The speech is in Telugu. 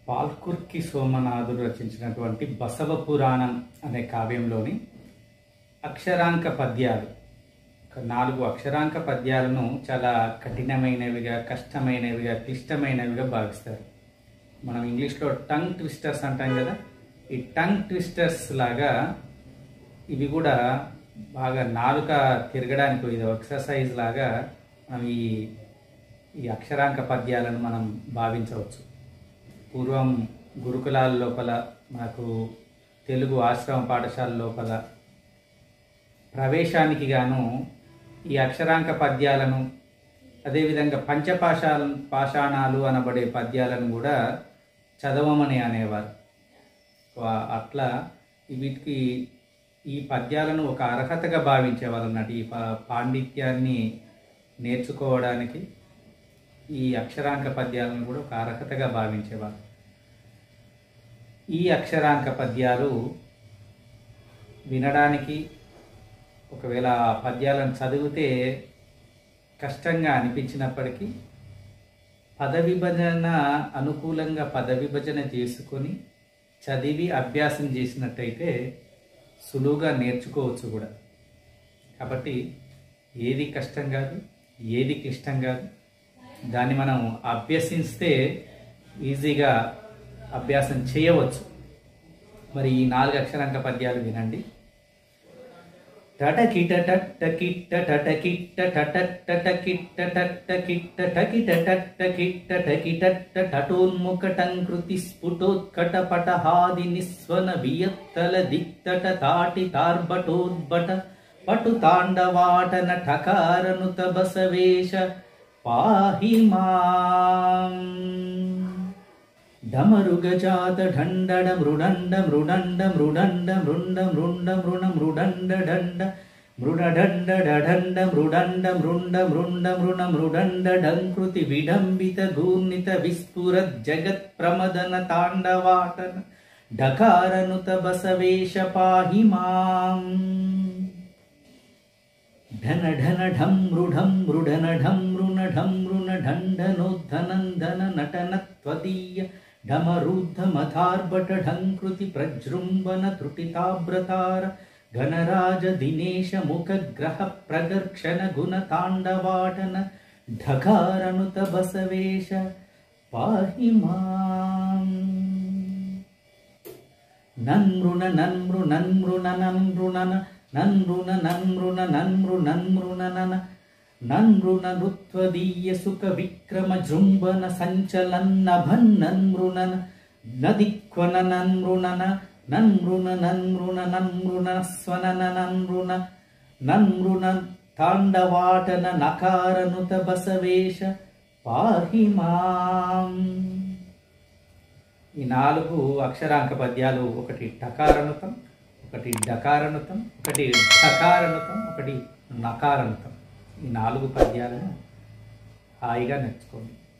పాల్కుర్కి సోమనాథుడు రచించినటువంటి బసవ పురాణం అనే కావ్యంలోని అక్షరాంక పద్యాలు, 4 అక్షరాంక పద్యాలను చాలా కఠినమైనవిగా, కష్టమైనవిగా, క్లిష్టమైనవిగా భావిస్తారు. మనం ఇంగ్లీష్లో టంగ్ ట్విస్టర్స్ అంటాం కదా, ఈ టంగ్ ట్విస్టర్స్ లాగా ఇవి కూడా బాగా నాలుక తిరగడానికి ఇది ఎక్సర్సైజ్ లాగా మనం ఈ అక్షరాంక పద్యాలను మనం భావించవచ్చు. పూర్వం గురుకులాల లోపల, మనకు తెలుగు ఆశ్రమ పాఠశాల లోపల ప్రవేశానికి గాను ఈ అక్షరాంక పద్యాలను, అదేవిధంగా పాషాణాలు అనబడే పద్యాలను కూడా చదవమని అనేవారు. అట్లా వీటికి ఈ పద్యాలను ఒక అర్హతగా భావించేవారు అన్నట్టు. ఈ పాండిత్యాన్ని నేర్చుకోవడానికి ఈ అక్షరాంక పద్యాలను కూడా ఒక అర్హతగా భావించేవారు. ఈ అక్షరాంక పద్యాలు వినడానికి, ఒకవేళ ఆ పద్యాలను చదివితే కష్టంగా అనిపించినప్పటికీ పద విభజన అనుకూలంగా పద విభజన చేసుకొని చదివి అభ్యాసం చేసినట్టయితే సులువుగా నేర్చుకోవచ్చు కూడా. కాబట్టి ఏది కష్టం కాదు, ఏది క్లిష్టం కాదు. దాన్ని మనం అభ్యసిస్తే ఈజీగా అభ్యాసం చేయవచ్చు. మరి ఈ 4 అక్షరాంక పద్యాలు వినండి. టటకిట టట్టకిట్ట టటకిట్ట టటట్టకిట్ట టట్టకిట్ట టకిట టట్టకిట్ట టకిటట్ట టటోన్ముఖటంకృతి స్ఫుటోత్కట పటహాది నిస్వన వియత్తల దిక్తట తాటి తార్బటోద్బట పటు తాండవాటన ఠకారనుత బసవేశ పాహి మాం. డమరుగజాత ఢండడ మృడండ మృడండ మృడండ మృండ మృండ మృణ మృడండ డండ మృడడండ డఢండ మృడండ మృండ మృండ మృణ మృడండ డంకృతి విడంబిత గూర్ణిత విస్ఫుర జగత్ ప్రమదన తాండవాటన ఢకారనుత బసవేశ పాహి మాం. ఢన ఢన ఢం మృఢం మృఢన ఢం మృణ ఢం మృణ ఢండనోద్ధనందన నటన త్వదీయ ఢమరుద్ధమథార్భట ఢంకృతి ప్రజృంభన త్రుటితాభ్రతార ఘనరాజ దినేశ ముఖగ్రహ ప్రగర్క్షణ గుణ తాండవాటన ఢకారనుత బసవేశ పాహి మాం. నన్మృణ నన్మృ నన్మృణ నన్మృణన నన్మృణ నన్మృణ నన్మృ నన్మృణనన నన్మృణ నృత్వదీయ సుఖ విక్రమ జృంభన సంచలన్నభన్ నన్మృణన నదిక్వన నన్మృణన నన్మృణ నన్మృణ నన్మృణ స్వనన నన్మృణ నన్మృణ తాండవాటన నకారనుత బసవేశ పాహి మాం. ఈ 4 అక్షరాంక పద్యాలు, ఒకటి టకారనుతం, ఒకటి డకారనుతం, ఒకటి ఢకారనుతం, ఒకటి నకారనుతం. ఈ 4 పద్యాలను హాయిగా నేర్చుకోండి.